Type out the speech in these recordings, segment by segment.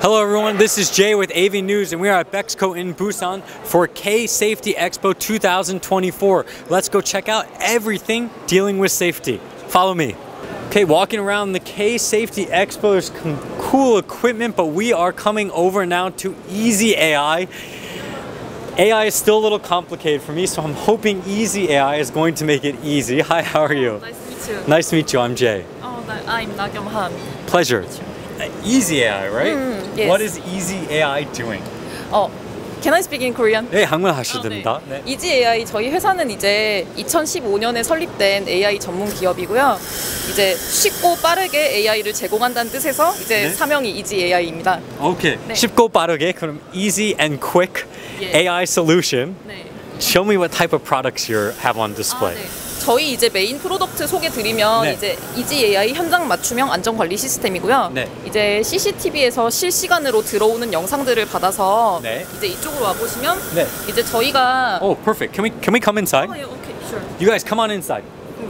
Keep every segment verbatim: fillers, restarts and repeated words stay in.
Hello everyone, this is Jay with A V News and we are at Bexco in Busan for K-Safety Expo two thousand twenty-four. Let's go check out everything dealing with safety. Follow me. Okay, walking around the K-Safety Expo, there's some cool equipment, but we are coming over now to Easy A I. A I is still a little complicated for me, so I'm hoping Easy A I is going to make it easy. Hi, how are you? Nice to meet you. Nice to meet you, I'm Jay. Oh, I'm 나경한. Pleasure. Easy A I, right? Mm, yes. What is Easy A I doing? 어, can I speak in Korean? 네, 한국어 하셔도 아, 네. 됩니다. 네. 이지 에이아이 저희 회사는 이제 이천십오 년에 설립된 에이아이 전문 기업이고요. 이제 쉽고 빠르게 에이아이를 제공한다는 뜻에서 이제 네? 사명이 이지 에이아이입니다. 오케이. 네. 쉽고 빠르게 그럼 easy and quick 예. A I solution. 네. Show me what type of products you have on display. 아, 네. 저희 이제 메인 프로덕트 소개 드리면 네. 이제 이지 에이아이 현장 맞춤형 안전 관리 시스템이고요. 네. 이제 씨씨티비에서 실시간으로 들어오는 영상들을 받아서 네. 이제 이쪽으로 와 보시면 네. 이제 저희가 Oh, perfect. Can we can we come inside? 어, 예, 오케이, sure. You guys come on inside.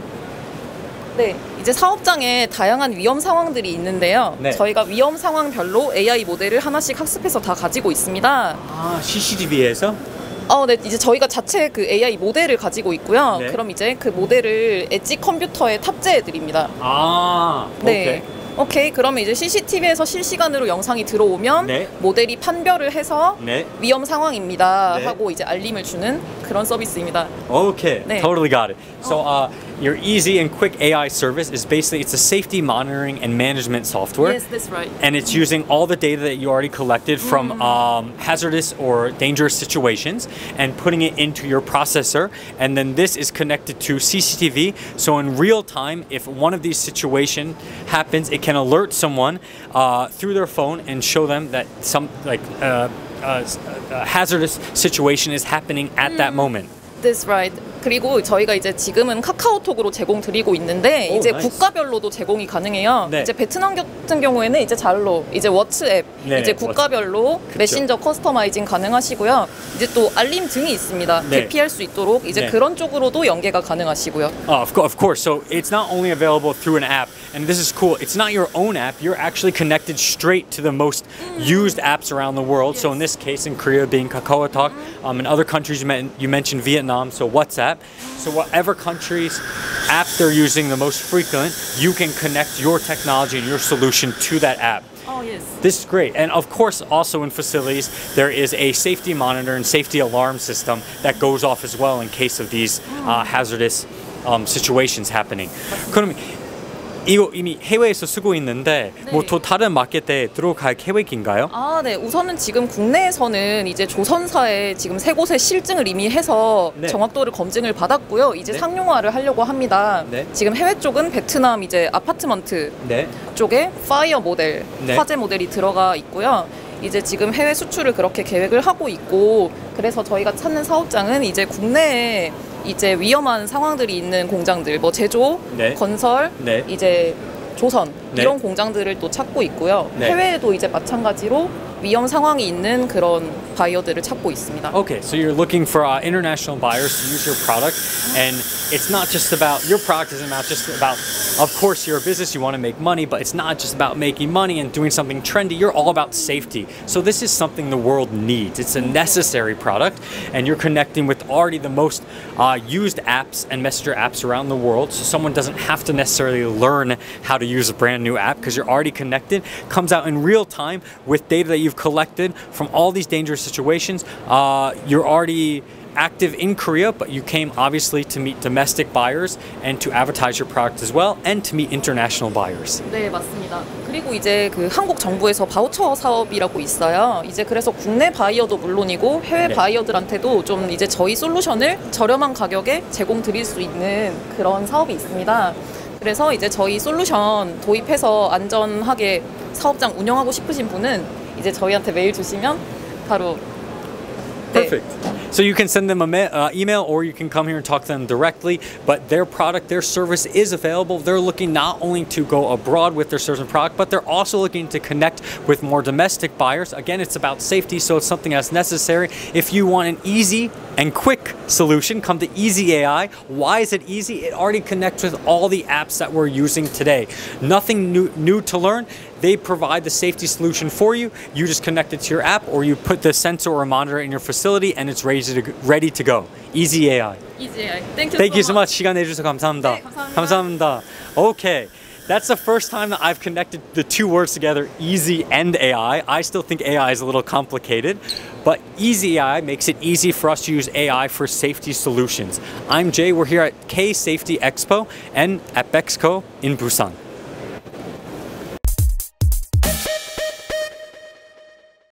네, 이제 사업장에 다양한 위험 상황들이 있는데요. 네. 저희가 위험 상황별로 에이아이 모델을 하나씩 학습해서 다 가지고 있습니다. 아, 씨씨티비에서? 어, 네, 이제 저희가 자체 그 에이아이 모델을 가지고 있고요. 네. 그럼 이제 그 모델을 엣지 컴퓨터에 탑재해 드립니다. 아, 네. 오케이, 그러면 이제 씨씨티비에서 실시간으로 영상이 들어오면 네. 모델이 판별을 해서 네. 위험 상황입니다 네. 하고 이제 알림을 주는 그런 서비스입니다. Okay, 네. totally got it. So, uh, your easy and quick A I service is basically it's a safety monitoring and management software. Yes, that's right. And it's using all the data that you already collected from um, hazardous or dangerous situations and putting it into your processor. And then this is connected to C C T V. So in real time, if one of these situations happens, it can alert someone uh, through their phone and show them that some like uh, uh, a hazardous situation is happening at that moment. That's right. 그리고 저희가 이제 지금은 카카오톡으로 제공 드리고 있는데 오, 이제 나이스. 국가별로도 제공이 가능해요. 네. 이제 베트남 같은 경우에는 이제 잘로, 이제 워츠앱, 네, 이제 국가별로 그쵸. 메신저 커스터마이징 가능하시고요. 이제 또 알림 등이 있습니다. 네. 대피할 수 있도록 이제 네. 그런 쪽으로도 연계가 가능하시고요. Oh, of, co- of course. So it's not only available through an app, and this is cool. It's not your own app. You're actually connected straight to the most used apps around the world. So in this case, in Korea, being KakaoTalk, um, in other countries, you, men- you mentioned Vietnam, so WhatsApp. So whatever country's app they're using the most frequent, you can connect your technology and your solution to that app. Oh, yes. This is great. And of course, also in facilities, there is a safety monitor and safety alarm system that goes off as well in case of these uh, hazardous um, situations happening. 그럼 이거 이미 해외에서 쓰고 있는데 네. 뭐 또 다른 마켓에 들어갈 계획인가요? 아, 네. 우선은 지금 국내에서는 이제 조선사에 지금 세 곳의 실증을 이미 해서 네. 정확도를 검증을 받았고요. 이제 네. 상용화를 하려고 합니다. 네. 지금 해외 쪽은 베트남 이제 아파트먼트 네. 쪽에 파이어 모델, 네. 화재 모델이 들어가 있고요. 이제 지금 해외 수출을 그렇게 계획을 하고 있고, 그래서 저희가 찾는 사업장은 이제 국내에 이제 위험한 상황들이 있는 공장들, 뭐 제조, 네. 건설, 네. 이제 조선 네. 이런 공장들을 또 찾고 있고요. 네. 해외에도 이제 마찬가지로 위험 상황이 있는 그런 바이어들을 찾고 있습니다. Okay, so you're looking for uh, international buyers to use your product, and it's not just about your product. Isn't not just about, of course, you're a business, you want to make money, but it's not just about making money and doing something trendy. You're all about safety. So this is something the world needs. It's a necessary product, and you're connecting with already the most uh, used apps and messenger apps around the world. So someone doesn't have to necessarily learn how to use a brand new app because you're already connected. Comes out in real time with data that you've collected from all these dangerous situations. Uh, you're already active in Korea, but you came obviously to meet domestic buyers and to advertise your product as well, and to meet international buyers. 네, 맞습니다. 그리고 이제 그 한국 정부에서 바우처 사업이라고 있어요. 이제 그래서 국내 바이어도 물론이고 해외 네. 바이어들한테도 좀 이제 저희 솔루션을 저렴한 가격에 제공 드릴 수 있는 그런 사업이 있습니다. 그래서 이제 저희 솔루션 도입해서 안전하게 사업장 운영하고 싶으신 분은 이제 저희한테 메일 주시면 바로 네. Perfect. So you can send them a ma- uh, email, or you can come here and talk to them directly. But their product, their service is available. They're looking not only to go abroad with their service and product, but they're also looking to connect with more domestic buyers. Again, it's about safety, so it's something that's necessary. If you want an easy and quick solution, come to Easy A I. Why is it easy? It already connects with all the apps that we're using today. Nothing new, new to learn. They provide the safety solution for you. You just connect it to your app, or you put the sensor or monitor in your facility, and it's ready to ready to go. Easy A I. Easy 에이아이. Thank you Thank you so so much. 시간 내주셔서 감사합니다. 네, 감사합니다. 감사합니다. Okay. That's the first time that I've connected the two words together, easy and A I. I still think A I is a little complicated, but easy A I makes it easy for us to use A I for safety solutions. I'm Jay. We're here at K Safety Expo and at Bexco in Busan.